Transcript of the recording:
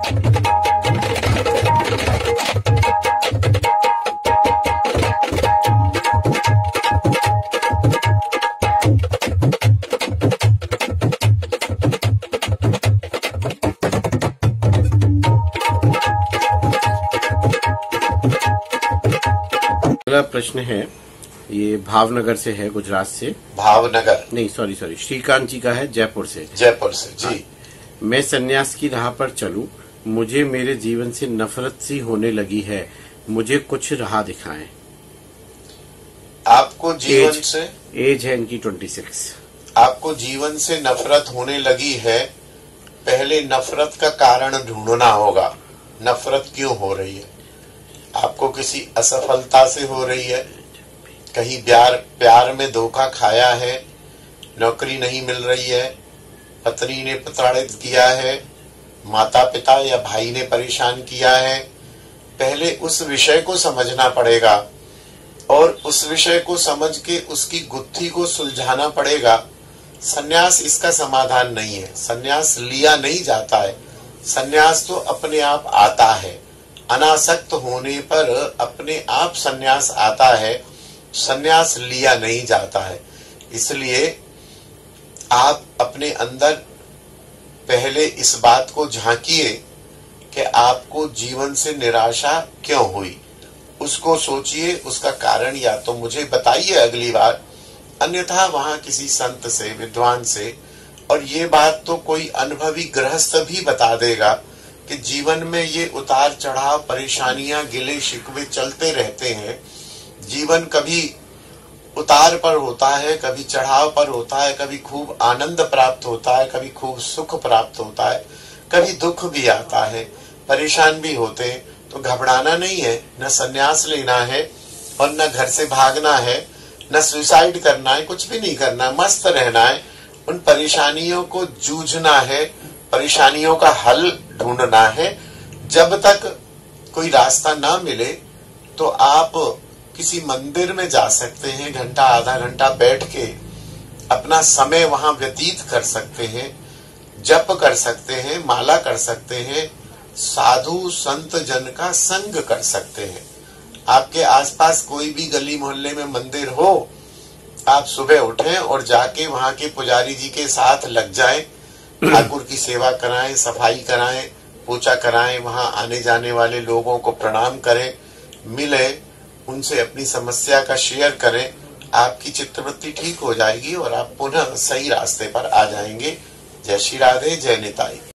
अगला प्रश्न है, ये भावनगर से है, गुजरात से। भावनगर नहीं, सॉरी, श्रीकांत जी का है, जयपुर से। जयपुर से जी। मैं सन्यास की राह पर चलूं, मुझे मेरे जीवन से नफरत सी होने लगी है, मुझे कुछ राह दिखाएं। आपको जीवन से एज है इनकी 26। आपको जीवन से नफरत होने लगी है। पहले नफरत का कारण ढूंढना होगा। नफरत क्यों हो रही है? आपको किसी असफलता से हो रही है, कहीं प्यार में धोखा खाया है, नौकरी नहीं मिल रही है, पत्नी ने प्रताड़ित किया है, माता पिता या भाई ने परेशान किया है। पहले उस विषय को समझना पड़ेगा और उस विषय को समझ के उसकी गुत्थी को सुलझाना पड़ेगा। सन्यास इसका समाधान नहीं है। सन्यास लिया नहीं जाता है, सन्यास तो अपने आप आता है। अनासक्त होने पर अपने आप सन्यास आता है, सन्यास लिया नहीं जाता है। इसलिए आप अपने अंदर पहले इस बात को झांकिए कि आपको जीवन से निराशा क्यों हुई, उसको सोचिए, उसका कारण या तो मुझे बताइए अगली बार, अन्यथा वहां किसी संत से, विद्वान से। और ये बात तो कोई अनुभवी गृहस्थ भी बता देगा कि जीवन में ये उतार चढ़ाव, परेशानियां, गिले शिकवे चलते रहते हैं। जीवन कभी उतार पर होता है, कभी चढ़ाव पर होता है, कभी खूब आनंद प्राप्त होता है, कभी खूब सुख प्राप्त होता है, कभी दुख भी आता है, परेशान भी होते हैं। तो घबराना नहीं है, न संन्यास लेना है और न घर से भागना है, न सुसाइड करना है, कुछ भी नहीं करना, मस्त रहना है। उन परेशानियों को जूझना है, परेशानियों का हल ढूंढना है। जब तक कोई रास्ता ना मिले तो आप किसी मंदिर में जा सकते हैं, घंटा आधा घंटा बैठ के अपना समय वहां व्यतीत कर सकते हैं, जप कर सकते हैं, माला कर सकते हैं, साधु संत जन का संग कर सकते हैं। आपके आसपास कोई भी गली मोहल्ले में मंदिर हो, आप सुबह उठें और जाके वहां के पुजारी जी के साथ लग जाएं, ठाकुर की सेवा कराएं, सफाई कराएं, पूजा कराएं, वहां आने जाने वाले लोगों को प्रणाम करें, मिले, उनसे अपनी समस्या का शेयर करें। आपकी चित्तवृत्ति ठीक हो जाएगी और आप पुनः सही रास्ते पर आ जाएंगे। जय श्री राधे, जय निताई।